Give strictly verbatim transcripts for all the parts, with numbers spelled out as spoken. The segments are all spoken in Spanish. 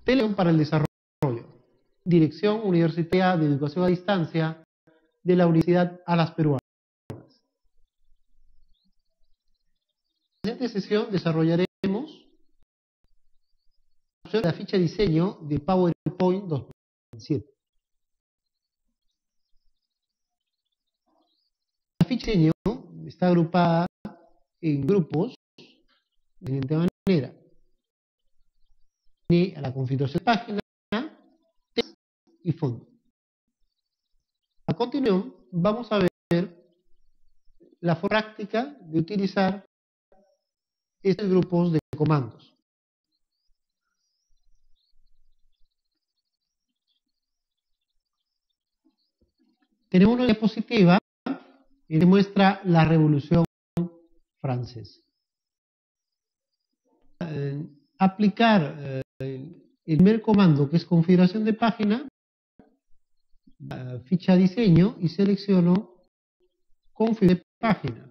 Telegram para el desarrollo. Dirección Universitaria de Educación a Distancia de la Universidad Alas Peruanas. En esta sesión desarrollaremos la ficha de diseño de PowerPoint dos mil siete. La ficha de diseño está agrupada en grupos de la siguiente manera. Tiene la configuración de página, texto y fondo. A continuación vamos a ver la forma práctica de utilizar estos grupos de comandos. Tenemos una diapositiva que muestra la Revolución Francesa. Eh, aplicar eh, el primer comando, que es configuración de página, eh, ficha diseño, y selecciono configuración de página.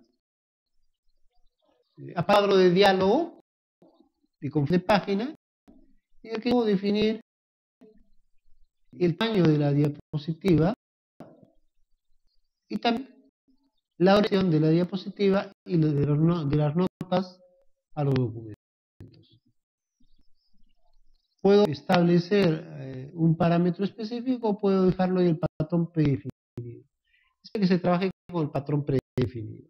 A cuadro de diálogo de configuración de página, y aquí puedo definir el tamaño de la diapositiva y también la orientación de la diapositiva y de, los, de las notas a los documentos. Puedo establecer eh, un parámetro específico o puedo dejarlo en el patrón predefinido. Es que se trabaje con el patrón predefinido.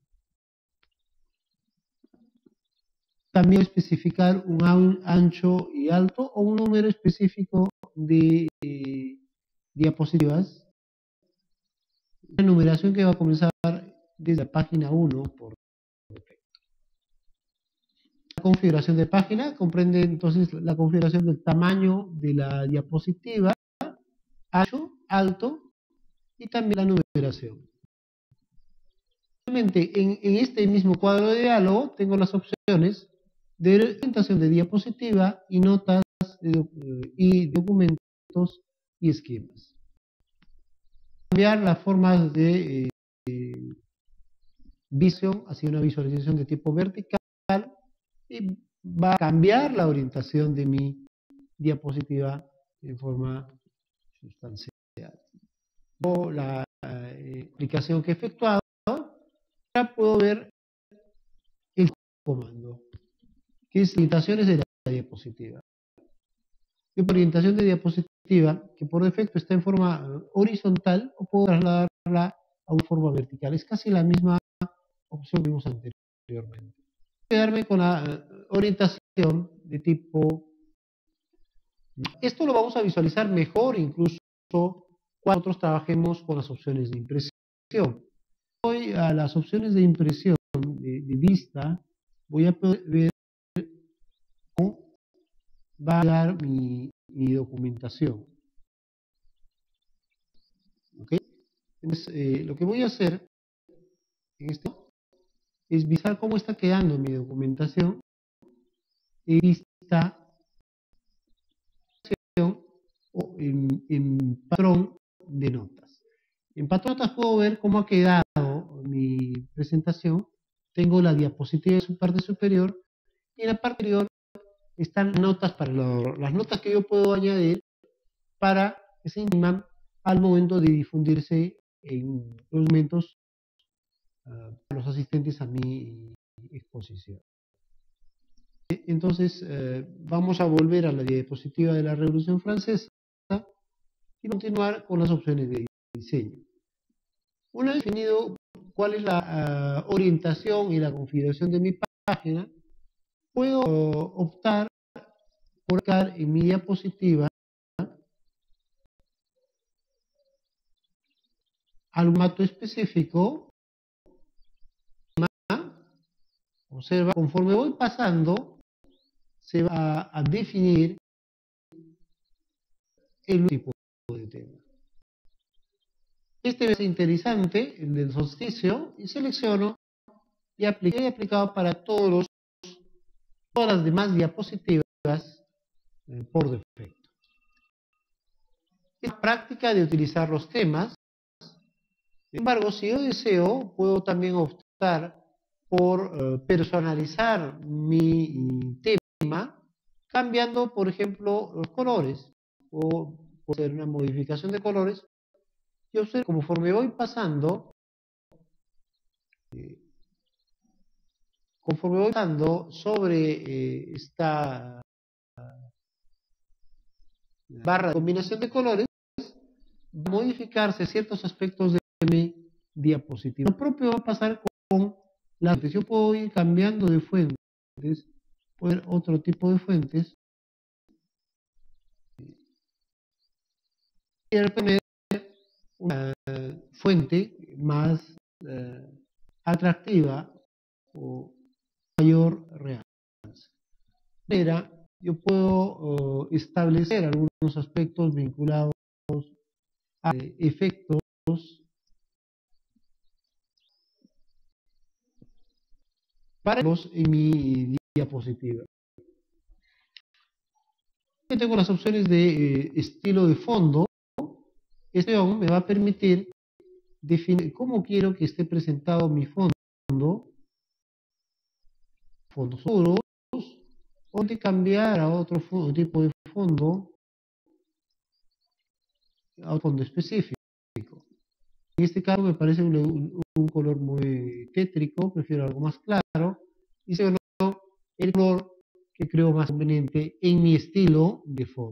También especificar un ancho y alto o un número específico de eh, diapositivas. Una numeración que va a comenzar desde la página uno por defecto. La configuración de página comprende entonces la configuración del tamaño de la diapositiva, ancho, alto y también la numeración. Realmente en, en este mismo cuadro de diálogo tengo las opciones de orientación de diapositiva y notas de, y documentos y esquemas. Cambiar las formas de eh, visión hacia una visualización de tipo vertical y va a cambiar la orientación de mi diapositiva en forma sustancial. O la eh, aplicación que he efectuado, ahora puedo ver el comando, que es orientaciones de la diapositiva. Y por orientación de diapositiva, que por defecto está en forma horizontal, o puedo trasladarla a una forma vertical. Es casi la misma opción que vimos anteriormente. Voy a quedarme con la orientación de tipo. Esto lo vamos a visualizar mejor incluso cuando nosotros trabajemos con las opciones de impresión. Voy a las opciones de impresión de, de vista, voy a poder ver cómo va a dar mi, mi documentación. ¿Ok? Entonces, eh, lo que voy a hacer en este es visualizar cómo está quedando mi documentación en vista o en, en patrón de notas. En patrón de notas puedo ver cómo ha quedado mi presentación. Tengo la diapositiva en su parte superior y en la parte inferior están notas para lo, las notas que yo puedo añadir para que se impriman al momento de difundirse en los documentos uh, para los asistentes a mi exposición. Entonces eh, vamos a volver a la diapositiva de la Revolución Francesa y continuar con las opciones de diseño. Una vez definido cuál es la uh, orientación y la configuración de mi página, puedo uh, optar por colocar en mi diapositiva algún formato específico. Observa, conforme voy pasando, se va a definir el tipo de tema. Este es interesante, el del solsticio, y selecciono y apliqué y aplicado para todos los, todas las demás diapositivas eh, por defecto. Es la práctica de utilizar los temas. Sin embargo, si yo deseo, puedo también optar por uh, personalizar mi tema, cambiando, por ejemplo, los colores, o puede ser una modificación de colores, y observo conforme voy pasando, eh, conforme voy pasando sobre eh, esta barra de combinación de colores, va a modificarse ciertos aspectos de mi diapositiva. Lo propio va a pasar con la fuentes. Yo puedo ir cambiando de fuentes, poner otro tipo de fuentes, y tener una fuente más eh, atractiva o mayor realce. Pero yo puedo uh, establecer algunos aspectos vinculados a efectos para los en mi diapositiva. Yo tengo las opciones de eh, estilo de fondo. Este me va a permitir definir cómo quiero que esté presentado mi fondo, fondos oscuros, o de cambiar a otro fondo, tipo de fondo, a un fondo específico. En este caso me parece un, un, un color muy tétrico, prefiero algo más claro, y segundo, el color que creo más conveniente en mi estilo de fondo.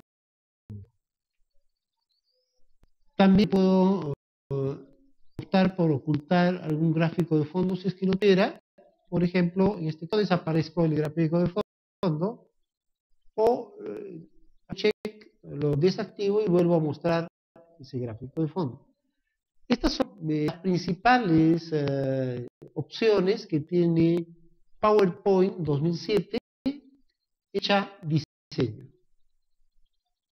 También puedo uh, optar por ocultar algún gráfico de fondo si es que no quiera. Por ejemplo, en este caso desaparezco el gráfico de fondo, o uh, check, lo desactivo y vuelvo a mostrar ese gráfico de fondo. Estas son eh, las principales eh, opciones que tiene PowerPoint dos mil siete hecha diseño.